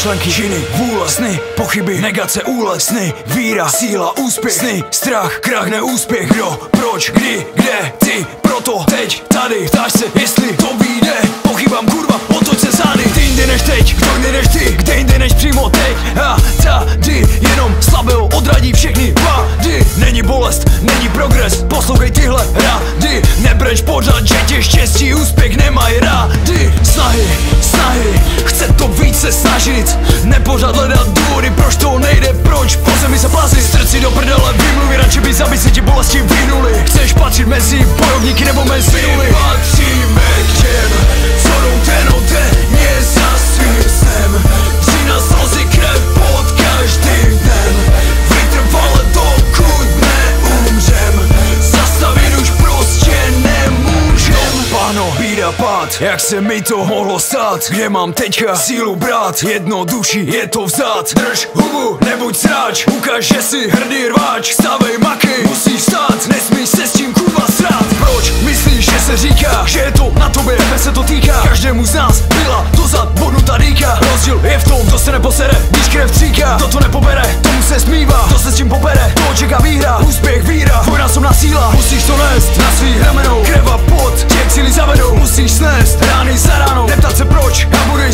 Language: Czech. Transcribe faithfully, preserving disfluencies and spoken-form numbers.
myšlenky, činy, vůle, sny, pochyby, negace, úlet, sny, víra, síla, úspěch, sny, strach, krach, neúspěch, kdo, proč, kdy, kde, ty, proto, teď, tady, ptáš se, jestli to vyjde, pochybám kurva, otoč se zády, ty jinde než teď, kdo jinde než ty, kde jinde než přímo teď, a tady, jenom slabého odradí všechny vady, není bolest, není progres, poslouchej tyhle rady, nebreč pořád, že tě štěstí, úspěch nemají rády, snahy, snahy, chce to více snažit, nepořád hledat důvody, proč to nejde, proč po zemi se plazit, strci do prdele, vymluví, radši by aby se ti bolesti vyhnuli, chceš patřit mezi bojovníky nebo mezi nuly, patříme k těm, co jdou denně za svým snem, dřína slzy krev pod každým dnem, vytrvale dokud neumřem, zastavit už prostě nemůžem. Páno, bída pád, jak se mi to mohlo stát, kde mám teďka sílu brát, jednodušší je to vzát, drž hubu, nebuď sráč, ukaž, že jsi hrdý rváč, stavej maky, musíš stát, nesmíš se s tím kurva srát, proč myslíš, že se říká, že je to na tobě, tebe se to týká, každému z nás byla dozad bodnutá dýka, rozdíl je v tom, kdo se neposere, když krev tříká, kdo to nepobere, tomu se smívá, kdo se s tím popere, to čeká výhra, úspěch, víra, dvojnásobná síla, musíš to nést na svých ramenou, krev a pot, tě k cíli zavedou, musíš snést rány za ránou, neptat se proč, já budu